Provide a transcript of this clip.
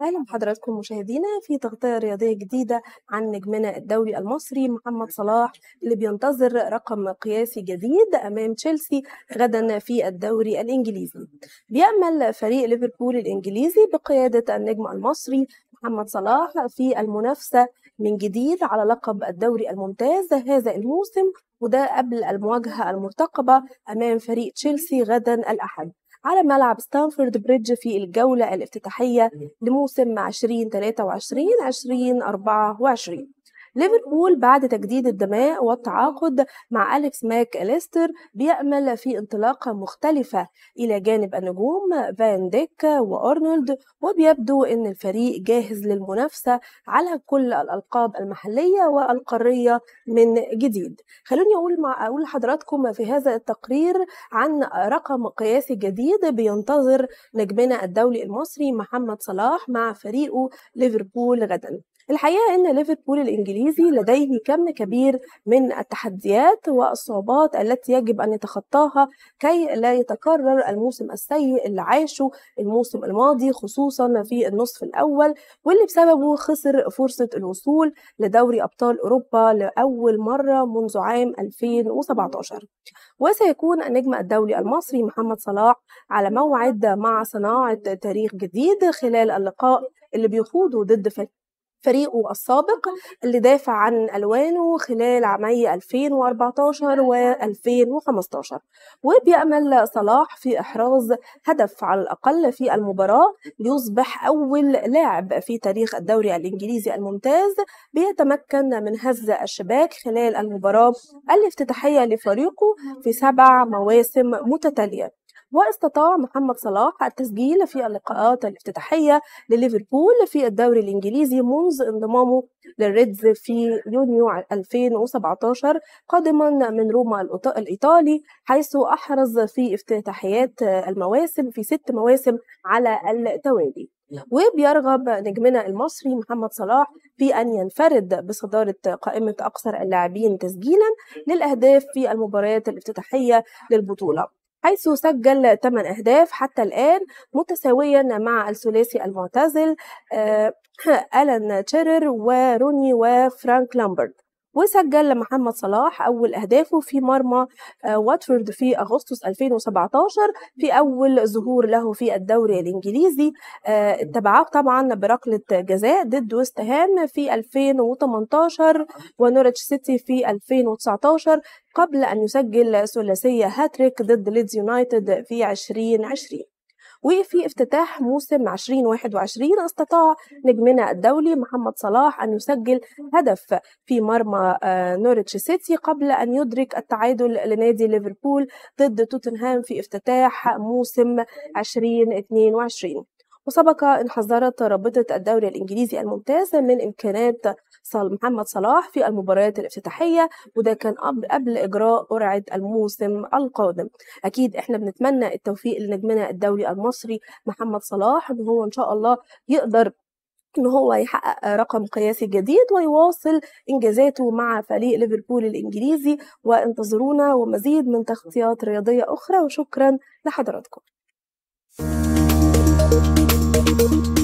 أهلا بحضراتكم مشاهدينا في تغطية رياضية جديدة عن نجمنا الدولي المصري محمد صلاح اللي بينتظر رقم قياسي جديد أمام تشيلسي غدا في الدوري الإنجليزي. بيأمل فريق ليفربول الإنجليزي بقيادة النجم المصري محمد صلاح في المنافسة من جديد على لقب الدوري الممتاز هذا الموسم، وده قبل المواجهة المرتقبة أمام فريق تشيلسي غدا الأحد على ملعب ستانفورد بريدج في الجولة الافتتاحية لموسم 2023-2024. ليفربول بعد تجديد الدماء والتعاقد مع أليكس ماك أليستر بيأمل في انطلاقة مختلفة إلى جانب النجوم فان ديك وأرنولد، وبيبدو أن الفريق جاهز للمنافسة على كل الألقاب المحلية والقارية من جديد. خلوني أقول لحضراتكم في هذا التقرير عن رقم قياسي جديد بينتظر نجمنا الدولي المصري محمد صلاح مع فريقه ليفربول غدا. الحقيقة أن ليفربول الإنجليزي لديه كم كبير من التحديات والصعوبات التي يجب أن يتخطاها كي لا يتكرر الموسم السيء اللي عاشه الموسم الماضي، خصوصا في النصف الأول، واللي بسببه خسر فرصة الوصول لدوري أبطال أوروبا لأول مرة منذ عام 2017. وسيكون النجم الدولي المصري محمد صلاح على موعد مع صناعة تاريخ جديد خلال اللقاء اللي بيخوضه ضد فريقه السابق اللي دافع عن ألوانه خلال عامي 2014 و2015. وبيأمل صلاح في إحراز هدف على الأقل في المباراة ليصبح أول لاعب في تاريخ الدوري الإنجليزي الممتاز بيتمكن من هز الشباك خلال المباراة الافتتاحية لفريقه في 7 مواسم متتالية. واستطاع محمد صلاح التسجيل في اللقاءات الافتتاحية لليفربول في الدوري الإنجليزي منذ انضمامه للريدز في يونيو 2017 قادما من روما الإيطالي، حيث أحرز في افتتاحيات المواسم في 6 مواسم على التوالي. وبيرغب نجمنا المصري محمد صلاح في أن ينفرد بصدارة قائمة أكثر اللاعبين تسجيلا للأهداف في المباريات الافتتاحية للبطولة، حيث سجل 8 أهداف حتى الآن متساويا مع الثلاثي المعتزل ألان تشيرر وروني وفرانك لامبرد. وسجل محمد صلاح أول أهدافه في مرمى واتفورد في أغسطس 2017 في أول ظهور له في الدوري الإنجليزي، اتبعه طبعا بركلة جزاء ضد ويست هام في 2018 ونوريتش سيتي في 2019 قبل أن يسجل ثلاثية هاتريك ضد ليدز يونايتد في 2020. وفي افتتاح موسم 2021 استطاع نجمنا الدولي محمد صلاح أن يسجل هدف في مرمى نوريتش سيتي قبل أن يدرك التعادل لنادي ليفربول ضد توتنهام في افتتاح موسم 2022. وسبق أن حذرت رابطة الدوري الإنجليزي الممتاز من إمكانات محمد صلاح في المباريات الافتتاحية، وده كان قبل إجراء قرعة الموسم القادم. أكيد إحنا بنتمنى التوفيق لنجمنا الدولي المصري محمد صلاح، إن هو إن شاء الله يقدر إن هو يحقق رقم قياسي جديد ويواصل إنجازاته مع فريق ليفربول الإنجليزي. وانتظرونا ومزيد من تغطيات رياضية أخرى، وشكرا لحضراتكم.